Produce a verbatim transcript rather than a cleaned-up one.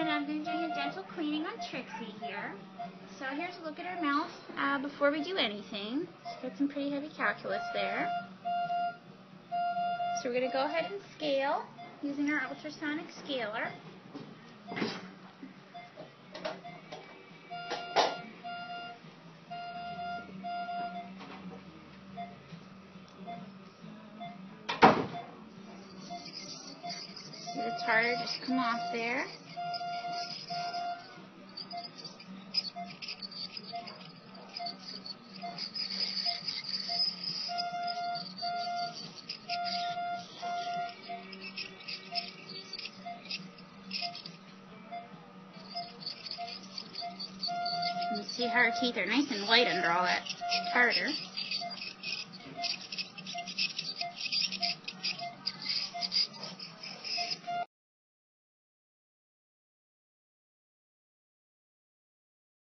And I'm going to do a dental cleaning on Trixie here. So here's a look at her mouth uh, before we do anything. She's got some pretty heavy calculus there. So we're going to go ahead and scale using our ultrasonic scaler. See the tartar just come off there. You can see how her teeth are nice and white under all that tartar.